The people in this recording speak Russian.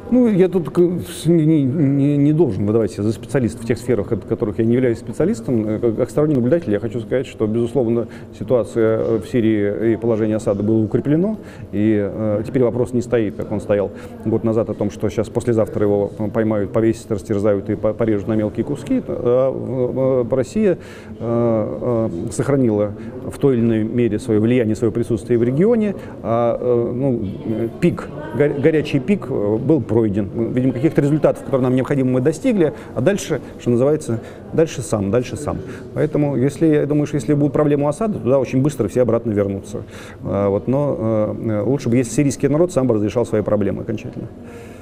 Ну, я тут не должен выдавать себя за специалиста в тех сферах, в которых я не являюсь специалистом. Как сторонний наблюдатель я хочу сказать, что, безусловно, ситуация в Сирии и положение Асада было укреплено, и теперь вопрос не стоит, как он стоял год назад, о том, что сейчас послезавтра его поймают, повесят, растерзают и порежут на мелкие куски. Россия сохранила в той или иной мере свое влияние, свое присутствие в регионе, горячий пик был пройден. Мы видим, каких-то результатов, которые нам необходимы, мы достигли, а дальше, что называется, дальше сам. Поэтому, я думаю, что если будут проблемы у Асада, туда очень быстро все обратно вернутся. Но лучше бы, если сирийский народ сам бы разрешал свои проблемы окончательно.